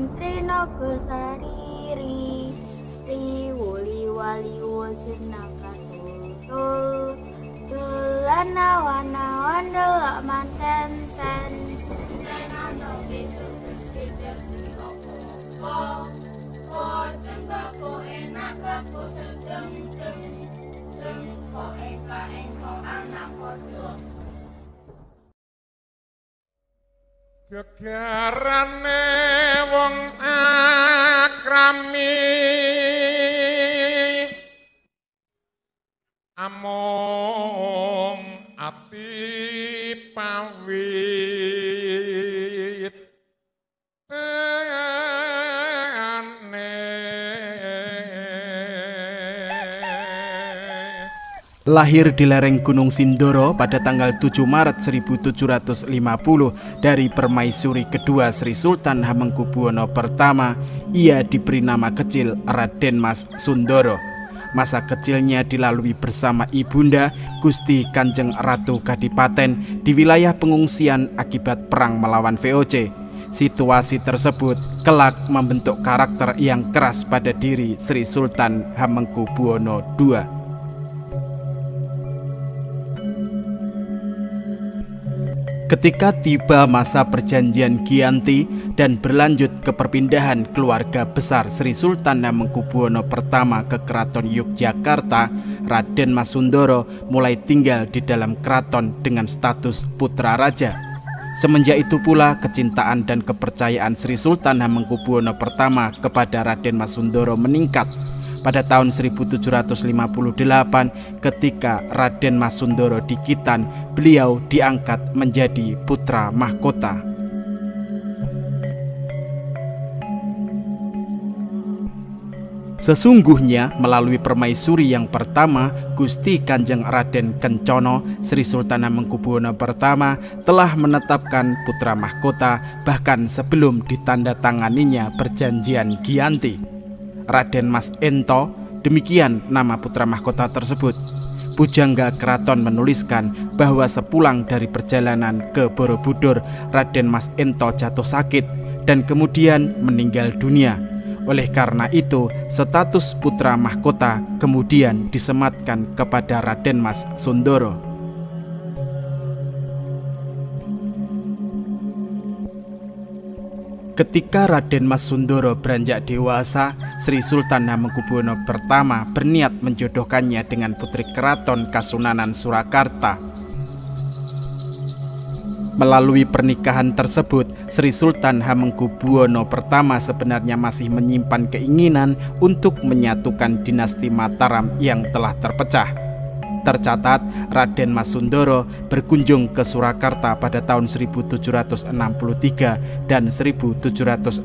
Mentri Nogosari Wuli Wali Wojinakatul Dulana wana wandelak manten ten Tenano besok tersejar di opo tembako enak bako sedeng ko eka anak kodok gegarane wong akrami among api pawit Lahir di lereng Gunung Sindoro pada tanggal 7 Maret 1750 dari permaisuri kedua Sri Sultan Hamengkubuwono pertama, ia diberi nama kecil Raden Mas Sundoro. Masa kecilnya dilalui bersama ibunda Gusti Kanjeng Ratu Kadipaten di wilayah pengungsian akibat perang melawan VOC. Situasi tersebut kelak membentuk karakter yang keras pada diri Sri Sultan Hamengkubuwono II. Ketika tiba masa perjanjian Giyanti dan berlanjut ke perpindahan keluarga besar Sri Sultan Hamengkubuwono pertama ke Keraton Yogyakarta, Raden Mas Sundoro mulai tinggal di dalam keraton dengan status putra raja. Semenjak itu pula kecintaan dan kepercayaan Sri Sultan Hamengkubuwono pertama kepada Raden Mas Sundoro meningkat. Pada tahun 1758 ketika Raden Mas Sundoro dikitan, beliau diangkat menjadi putra mahkota. Sesungguhnya melalui permaisuri yang pertama, Gusti Kanjeng Raden Kencono, Sri Sultan Hamengkubuwono pertama telah menetapkan putra mahkota bahkan sebelum ditandatanganinya perjanjian Giyanti. Raden Mas Ento, demikian nama putra mahkota tersebut. Pujangga Keraton menuliskan bahwa sepulang dari perjalanan ke Borobudur, Raden Mas Ento jatuh sakit dan kemudian meninggal dunia. Oleh karena itu, status putra mahkota kemudian disematkan kepada Raden Mas Sundoro. Ketika Raden Mas Sundoro beranjak dewasa, Sri Sultan Hamengkubuwono pertama berniat menjodohkannya dengan putri keraton Kasunanan Surakarta. Melalui pernikahan tersebut, Sri Sultan Hamengkubuwono pertama sebenarnya masih menyimpan keinginan untuk menyatukan dinasti Mataram yang telah terpecah. Tercatat, Raden Mas Sundoro berkunjung ke Surakarta pada tahun 1763 dan 1765.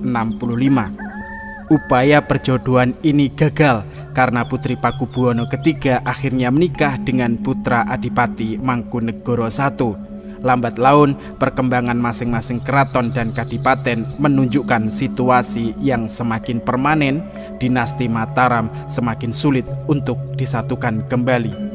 Upaya perjodohan ini gagal karena Putri Pakubuwono III akhirnya menikah dengan putra Adipati Mangkunegoro I. Lambat laun, perkembangan masing-masing keraton dan kadipaten menunjukkan situasi yang semakin permanen. Dinasti Mataram semakin sulit untuk disatukan kembali.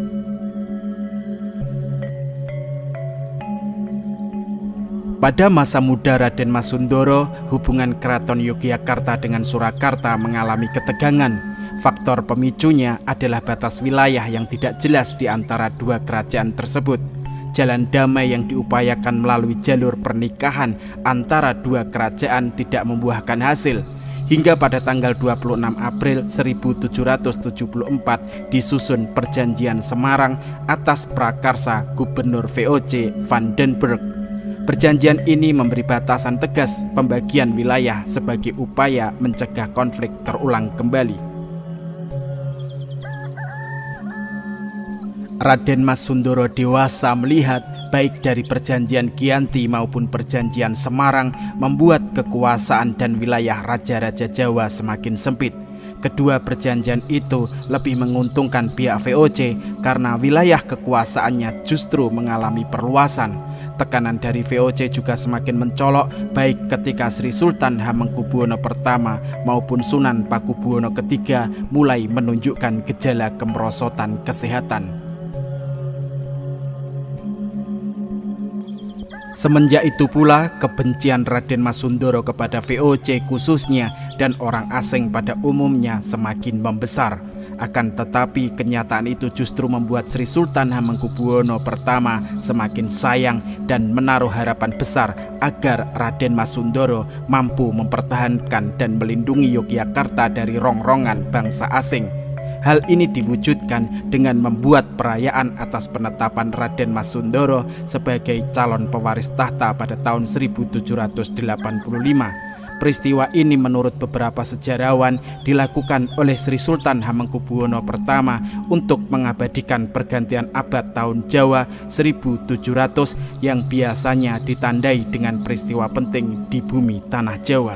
Pada masa muda Raden Mas Sundoro, hubungan Keraton Yogyakarta dengan Surakarta mengalami ketegangan. Faktor pemicunya adalah batas wilayah yang tidak jelas di antara dua kerajaan tersebut. Jalan damai yang diupayakan melalui jalur pernikahan antara dua kerajaan tidak membuahkan hasil. Hingga pada tanggal 26 April 1774 disusun Perjanjian Semarang atas prakarsa Gubernur VOC Van den Berg. Perjanjian ini memberi batasan tegas pembagian wilayah sebagai upaya mencegah konflik terulang kembali. Raden Mas Sundoro dewasa melihat baik dari perjanjian Giyanti maupun perjanjian Semarang membuat kekuasaan dan wilayah raja-raja Jawa semakin sempit. Kedua perjanjian itu lebih menguntungkan pihak VOC karena wilayah kekuasaannya justru mengalami perluasan. Tekanan dari VOC juga semakin mencolok baik ketika Sri Sultan Hamengkubuwono pertama maupun Sunan Pakubuwono III mulai menunjukkan gejala kemerosotan kesehatan. Semenjak itu pula, kebencian Raden Mas Sundoro kepada VOC khususnya dan orang asing pada umumnya semakin membesar. Akan tetapi kenyataan itu justru membuat Sri Sultan Hamengkubuwono pertama semakin sayang dan menaruh harapan besar agar Raden Mas Sundoro mampu mempertahankan dan melindungi Yogyakarta dari rongrongan bangsa asing. Hal ini diwujudkan dengan membuat perayaan atas penetapan Raden Mas Sundoro sebagai calon pewaris tahta pada tahun 1785. Peristiwa ini menurut beberapa sejarawan dilakukan oleh Sri Sultan Hamengkubuwono pertama untuk mengabadikan pergantian abad tahun Jawa 1700 yang biasanya ditandai dengan peristiwa penting di bumi tanah Jawa.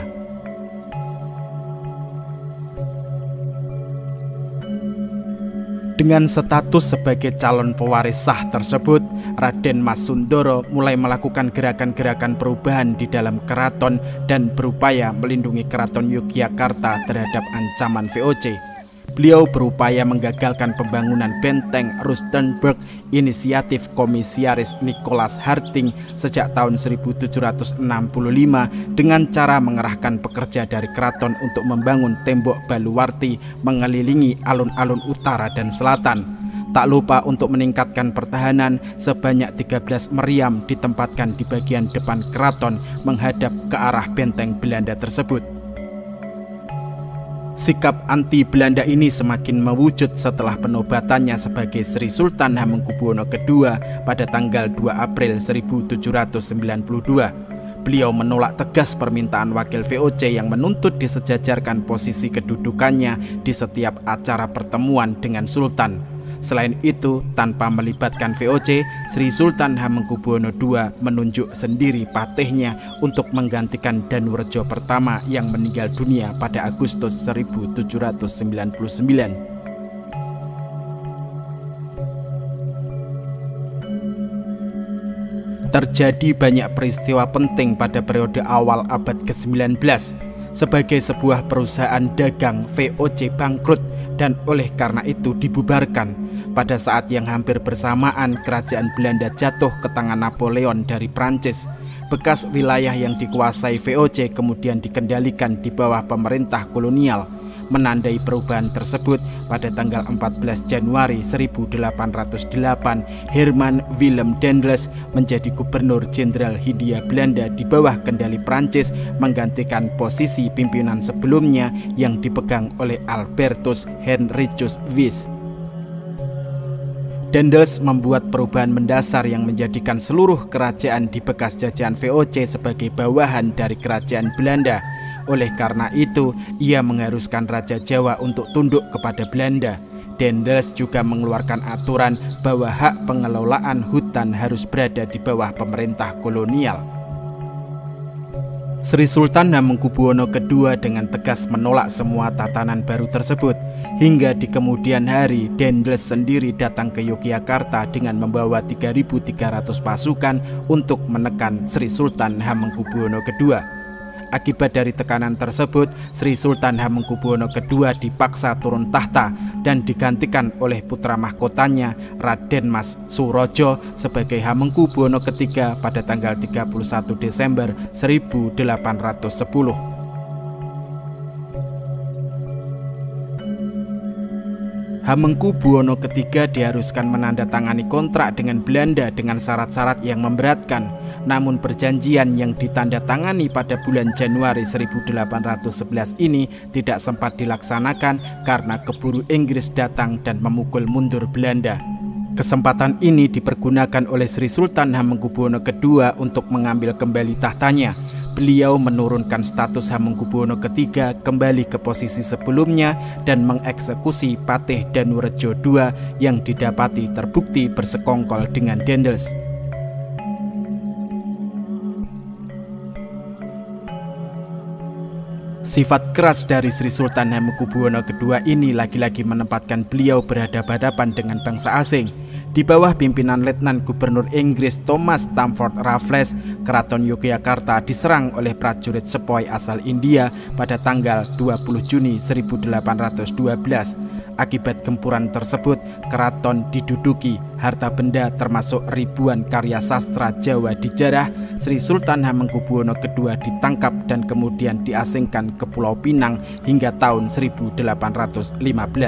Dengan status sebagai calon pewaris sah tersebut, Raden Mas Sundoro mulai melakukan gerakan-gerakan perubahan di dalam keraton dan berupaya melindungi keraton Yogyakarta terhadap ancaman VOC. Beliau berupaya menggagalkan pembangunan benteng Rustenburg, inisiatif komisiaris Nicholas Harting sejak tahun 1765 dengan cara mengerahkan pekerja dari keraton untuk membangun tembok baluwarti mengelilingi alun-alun utara dan selatan. Tak lupa untuk meningkatkan pertahanan, sebanyak 13 meriam ditempatkan di bagian depan keraton menghadap ke arah benteng Belanda tersebut. Sikap anti-Belanda ini semakin mewujud setelah penobatannya sebagai Sri Sultan Hamengkubuwono II pada tanggal 2 April 1792. Beliau menolak tegas permintaan wakil VOC yang menuntut disejajarkan posisi kedudukannya di setiap acara pertemuan dengan Sultan. Selain itu, tanpa melibatkan VOC, Sri Sultan Hamengkubuwono II menunjuk sendiri patihnya untuk menggantikan Danurejo pertama yang meninggal dunia pada Agustus 1799. Terjadi banyak peristiwa penting pada periode awal abad ke-19. Sebagai sebuah perusahaan dagang, VOC bangkrut dan oleh karena itu dibubarkan. Pada saat yang hampir bersamaan kerajaan Belanda jatuh ke tangan Napoleon dari Prancis, bekas wilayah yang dikuasai VOC kemudian dikendalikan di bawah pemerintah kolonial. Menandai perubahan tersebut, pada tanggal 14 Januari 1808, Herman Willem Daendels menjadi gubernur jenderal Hindia Belanda di bawah kendali Prancis, menggantikan posisi pimpinan sebelumnya yang dipegang oleh Albertus Henricus Wyss. Daendels membuat perubahan mendasar yang menjadikan seluruh kerajaan di bekas jajahan VOC sebagai bawahan dari kerajaan Belanda. Oleh karena itu, ia mengharuskan Raja Jawa untuk tunduk kepada Belanda. Daendels juga mengeluarkan aturan bahwa hak pengelolaan hutan harus berada di bawah pemerintah kolonial. Sri Sultan Hamengkubuwono II dengan tegas menolak semua tatanan baru tersebut. Hingga di kemudian hari, Daendels sendiri datang ke Yogyakarta dengan membawa 3.300 pasukan untuk menekan Sri Sultan Hamengkubuwono II. Akibat dari tekanan tersebut, Sri Sultan Hamengkubuwono II dipaksa turun tahta dan digantikan oleh putra mahkotanya Raden Mas Surojo sebagai Hamengkubuwono III pada tanggal 31 Desember 1810. Hamengkubuwono III diharuskan menandatangani kontrak dengan Belanda dengan syarat-syarat yang memberatkan. Namun perjanjian yang ditandatangani pada bulan Januari 1811 ini tidak sempat dilaksanakan karena keburu Inggris datang dan memukul mundur Belanda. Kesempatan ini dipergunakan oleh Sri Sultan Hamengkubuwono II untuk mengambil kembali tahtanya. Beliau menurunkan status Hamengkubuwono III kembali ke posisi sebelumnya dan mengeksekusi Patih Danurejo II yang didapati terbukti bersekongkol dengan Daendels. Sifat keras dari Sri Sultan Hamengkubuwono II ini lagi-lagi menempatkan beliau berhadapan-hadapan dengan bangsa asing. Di bawah pimpinan Letnan Gubernur Inggris Thomas Stamford Raffles, Keraton Yogyakarta diserang oleh prajurit sepoi asal India pada tanggal 20 Juni 1812. Akibat gempuran tersebut, keraton diduduki, harta benda termasuk ribuan karya sastra Jawa dijarah. Sri Sultan Hamengkubuwono II ditangkap dan kemudian diasingkan ke Pulau Pinang hingga tahun 1815.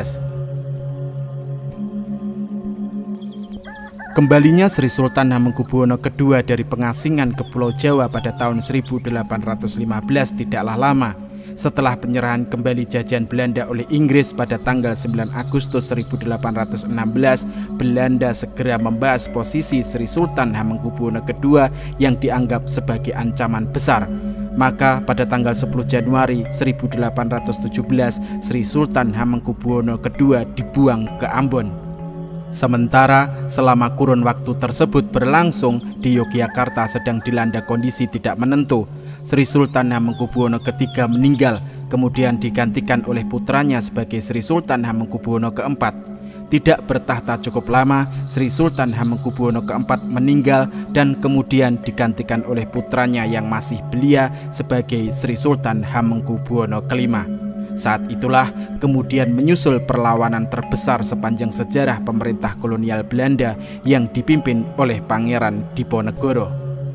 Kembalinya Sri Sultan Hamengkubuwono II dari pengasingan ke Pulau Jawa pada tahun 1815 tidaklah lama. Setelah penyerahan kembali jajahan Belanda oleh Inggris pada tanggal 9 Agustus 1816, Belanda segera membahas posisi Sri Sultan Hamengkubuwono II yang dianggap sebagai ancaman besar. Maka pada tanggal 10 Januari 1817, Sri Sultan Hamengkubuwono II dibuang ke Ambon. Sementara selama kurun waktu tersebut berlangsung, di Yogyakarta sedang dilanda kondisi tidak menentu. Sri Sultan Hamengkubuwono III meninggal, kemudian digantikan oleh putranya sebagai Sri Sultan Hamengkubuwono IV. Tidak bertahta cukup lama, Sri Sultan Hamengkubuwono IV meninggal dan kemudian digantikan oleh putranya yang masih belia sebagai Sri Sultan Hamengkubuwono V. Saat itulah kemudian menyusul perlawanan terbesar sepanjang sejarah pemerintah kolonial Belanda yang dipimpin oleh Pangeran Diponegoro.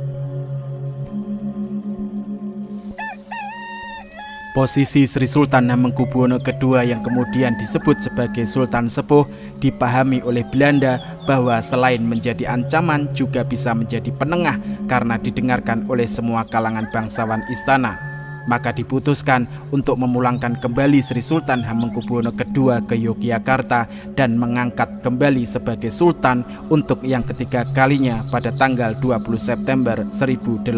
Posisi Sri Sultan Hamengkubuwono II yang kemudian disebut sebagai Sultan Sepuh dipahami oleh Belanda bahwa selain menjadi ancaman juga bisa menjadi penengah karena didengarkan oleh semua kalangan bangsawan istana. Maka diputuskan untuk memulangkan kembali Sri Sultan Hamengkubuwono II ke Yogyakarta dan mengangkat kembali sebagai Sultan untuk yang ketiga kalinya pada tanggal 20 September 1826.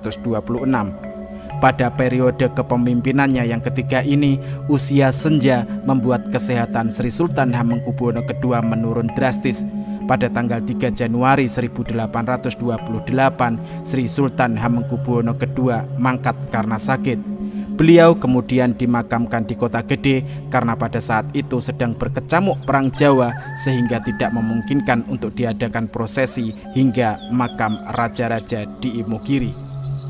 Pada periode kepemimpinannya yang ketiga ini, usia senja membuat kesehatan Sri Sultan Hamengkubuwono II menurun drastis. Pada tanggal 3 Januari 1828, Sri Sultan Hamengkubuwono II mangkat karena sakit. Beliau kemudian dimakamkan di Kota Gede karena pada saat itu sedang berkecamuk Perang Jawa sehingga tidak memungkinkan untuk diadakan prosesi hingga makam raja-raja di Imogiri.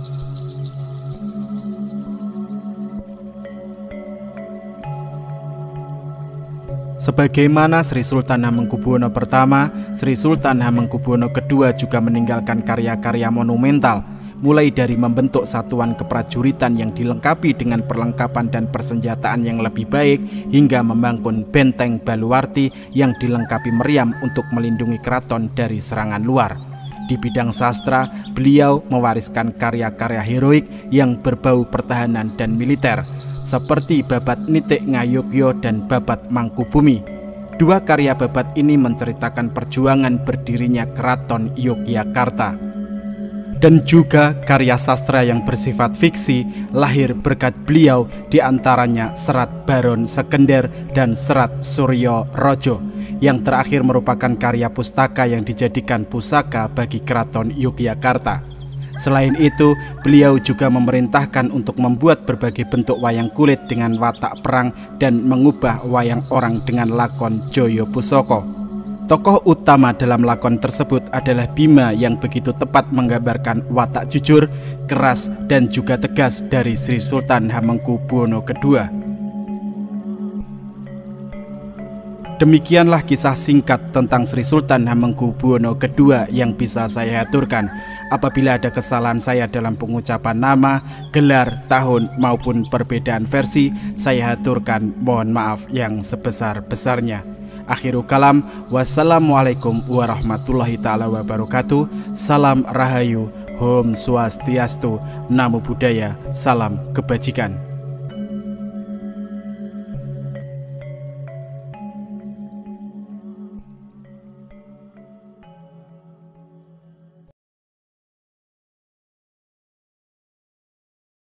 Sebagaimana Sri Sultan Hamengkubuwono I, Sri Sultan Hamengkubuwono II juga meninggalkan karya-karya monumental, mulai dari membentuk satuan keprajuritan yang dilengkapi dengan perlengkapan dan persenjataan yang lebih baik, hingga membangun benteng Baluwarti yang dilengkapi meriam untuk melindungi keraton dari serangan luar. Di bidang sastra, beliau mewariskan karya-karya heroik yang berbau pertahanan dan militer, seperti Babat Nitik Ngayogya dan Babat Mangkubumi. Dua karya babat ini menceritakan perjuangan berdirinya Keraton Yogyakarta. Dan juga karya sastra yang bersifat fiksi lahir berkat beliau, diantaranya Serat Baron Sekender dan Serat Suryo Rojo. Yang terakhir merupakan karya pustaka yang dijadikan pusaka bagi Keraton Yogyakarta. Selain itu, beliau juga memerintahkan untuk membuat berbagai bentuk wayang kulit dengan watak perang dan mengubah wayang orang dengan lakon Joyo Pusoko. Tokoh utama dalam lakon tersebut adalah Bima yang begitu tepat menggambarkan watak jujur, keras, dan juga tegas dari Sri Sultan Hamengkubuwono II. Demikianlah kisah singkat tentang Sri Sultan Hamengkubuwono II yang bisa saya aturkan. Apabila ada kesalahan saya dalam pengucapan nama, gelar, tahun, maupun perbedaan versi, saya aturkan mohon maaf yang sebesar-besarnya. Akhirul kalam, wassalamualaikum warahmatullahi ta'ala wabarakatuh. Salam Rahayu, Om Swastiastu, Namo Buddhaya, salam kebajikan.